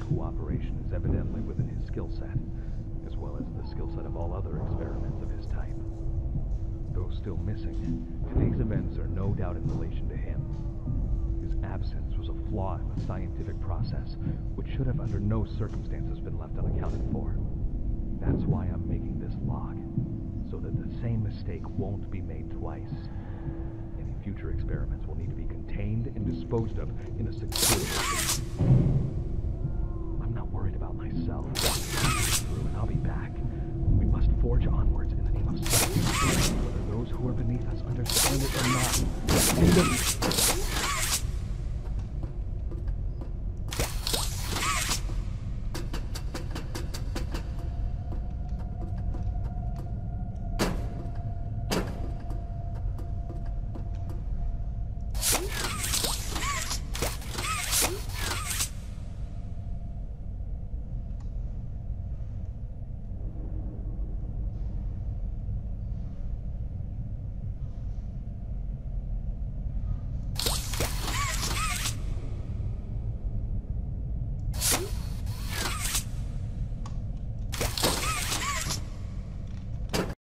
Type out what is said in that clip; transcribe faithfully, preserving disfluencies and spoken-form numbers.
cooperation is evidently within his skill set, as well as the skill set of all other experiments of his type. Though still missing, today's events are no doubt in relation to him. His absence was a flaw in the scientific process, which should have under no circumstances been left unaccounted for. That's why I'm making this log, so that the same mistake won't be made twice. Any future experiments will need to be contained and disposed of in a secure location. I'm not worried about myself. I'll be back. We must forge onwards in the name of science, whether those who are beneath us understand it or not.